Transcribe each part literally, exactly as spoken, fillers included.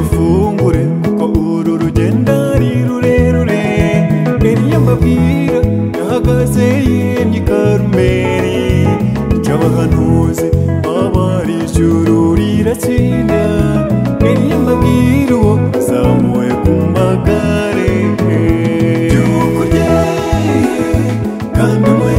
dufungure kuko uru rugendo ari rurerure. Eliya mbabwira yahagaze yemye i Karumeli, ica abahanuzi abari ijuru riratsinda. Eliya mbabwira uwo azamuwe ku magare by'ukurye kandi mwe,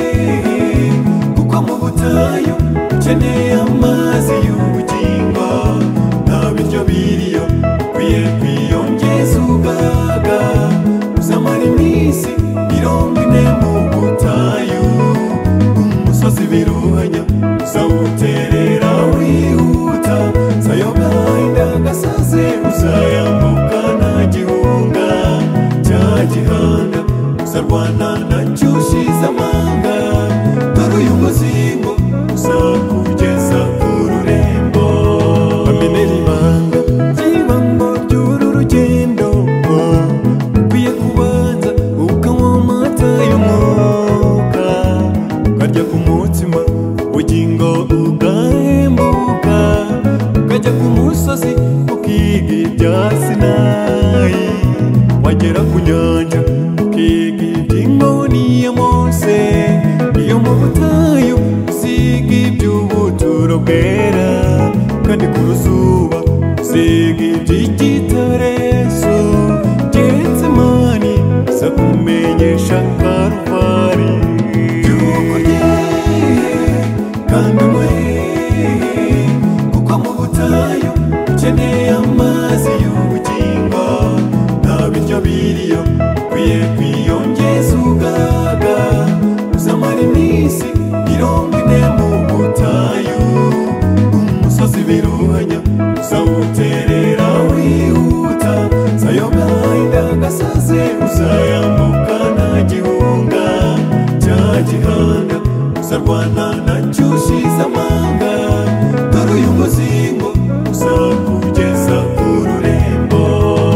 kuko mu butayu ukeneye amazi y'ubugingo. Nta biryo biriyo ukwiye kwiyongeza ubwaga, uzamara iminsi mirongo ine mu butayu. Umusozi biruhanya uzawuterera wihuta, zayoga inda gasaze uzayambuka nta gihunga. Cya gihanda uzarwana nacyo ushize amanga, dore uyu muzingo uzakugeza ku rurembo. Bamenera ibanga ry'ibanga ry'uru rugendo, ukwiye kubanza ukanywa amata y'umwuka, ukarya ku mutima ubugingo ugahembuka, ukajya ku musozi ukiga ibya Sinayi, wagera ku nyanja ukiga iby'inkoni ya Mose. Iyo mu butayu uziga iby'ubuturo bwera, kandi ku ruzuba uziga iby'igitareso. Getsemani iza kumenyesha Karuvari by'ukurye kandi mwe, kuko mu butayu ukeneye amazi y'ubugingo. Nta biryo biriyo ukwiye kwiyongeza ubwaga, uzamara iminsi mirongo ine mu butayu. Umusozi biruhanya uzawuterera wihuta, zayoga inda gasaze uzayambuka nta gihunga. Cya gihanda uzarwana nacyo ushize amanga, dore uyu muzingo uzakugeza ku rurembo.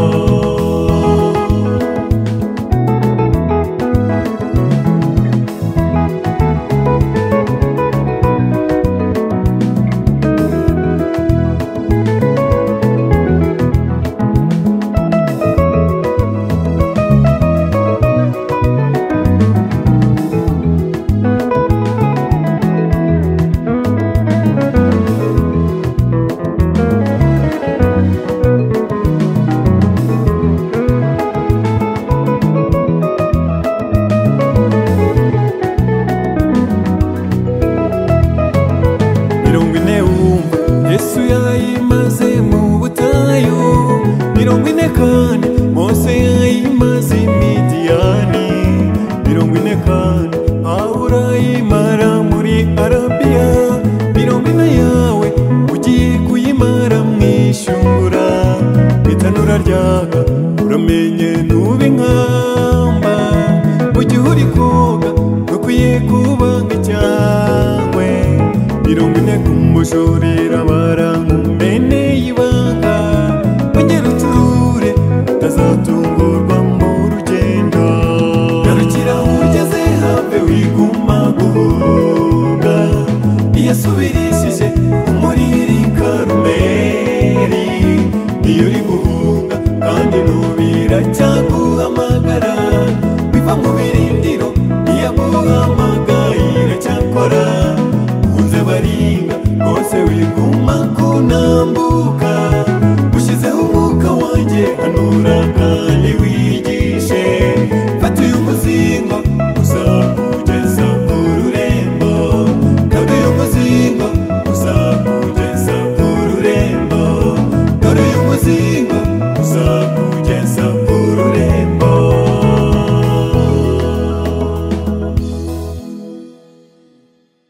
Mirongo ine wumva Yesu yayimaze mu butayu, mirongo ine kandi Mose yayimaze i Midiyani, mirongo ine kandi Pawulo ayimara muri Arabiya, mirongo ine yawe ugiye kuyimara mu ishuri. Itanura ryaka uramenye nuba inkamba, mu gihe uri koga ntukwiye kuba nk'icyangwe. Mirongo ine kumujurira barankumene ibanga, ongera uturure utazatungurwa mu rugendo. Garukira ugeze hafi wiguma guhunga, iyo asubirishije umuriro i Karumeli. Iyo uri guhunga kandi nubira cyaguhamagara, biva mu birindiro iyo aguhamagaye cyakora. Unze baringa bose wiguma kunambuka, ushyizeho umwuka wanjye hanura kandi wigishe. Fata uyu muzingo uzakugeza ku rurembo, kandi uyu muzingo uzakugeza